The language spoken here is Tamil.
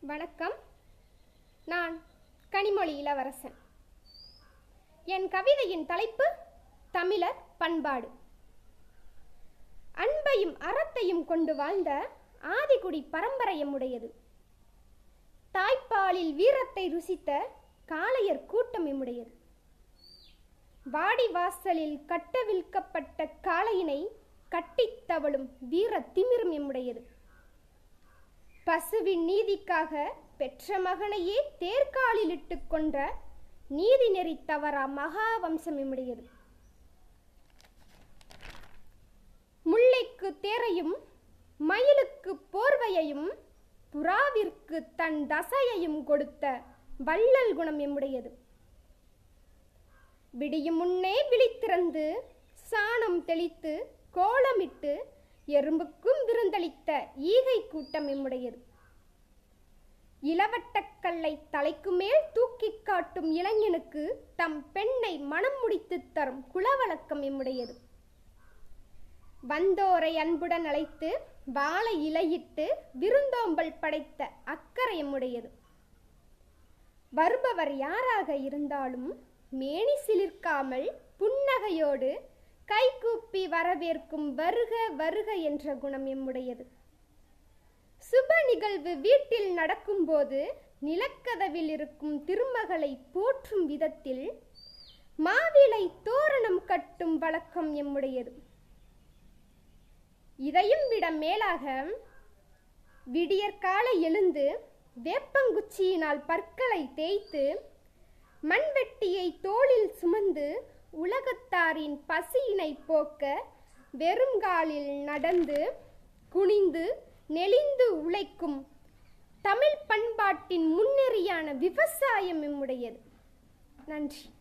வணக்கம். நான் கனிமொழி இளவரசன். என் கவிதையின் தலைப்பு தமிழர் பண்பாடு. அன்பையும் அறத்தையும் கொண்டு வாழ்ந்த ஆதிகுடி பரம்பரையமுடையது. தாய்ப்பாலில் வீரத்தை ருசித்த காளையர் கூட்டம் எம்முடையது. வாடி வாசலில் கட்டவிழ்க்கப்பட்ட காளையினை கட்டித்தவளும் வீர திமிரும் எம்முடையது. பசுவின் நீதிக்காக பெற்ற மகனையே தேர்காலில் இட்டு கொன்ற நீதி நெறி தவறா மகாவம்சம் எம்முடையது. முல்லைக்கு தேரையும் மயிலுக்கு போர்வையையும் புறாவிற்கு தன் தசையையும் கொடுத்த வள்ளல் குணம் எம்முடையது. விடியும் முன்னே விழித்திறந்து சாணம் தெளித்து கோலமிட்டு எறும்புக்கும் விருந்தளித்த ஈகை கூட்டம் எம்முடையது. இளவட்டக்கல்லை தலைக்கு மேல் தூக்கி காட்டும் இளைஞனுக்கு தம் பெண்ணை மனம் முடித்து தரும் குலவழக்கம் எம்முடையது. வந்தோரை அன்புடன் அழைத்து வாழை இலையிட்டு விருந்தோம்பல் படைத்த அக்கறை எம்முடையது. வருபவர் யாராக இருந்தாலும் மேனி சிலிர்க்காமல் புன்னகையோடு கைகூப்பி வரவேற்கும் வருக வருக என்ற குணம் எம்முடையது. சுப நிகழ்வு வீட்டில் நடக்கும்போது நிலக்கதவில் இருக்கும் திருமகளை போற்றும் விதத்தில் மாவிலை தோரணம் கட்டும் வழக்கம் எம்முடையது. இதையும் விட மேலாக விடியற்காலை எழுந்து வேப்பங்குச்சியினால் பற்களை தேய்த்து மண்வெட்டியை தோளில் சுமந்து உலகத்தாரின் பசியினை போக்க வெறுங்காலில் நடந்து குனிந்து நெளிந்து உழைக்கும் தமிழ் பண்பாட்டின் முன்னெறியான விவசாயம் எம்முடையது. நன்றி.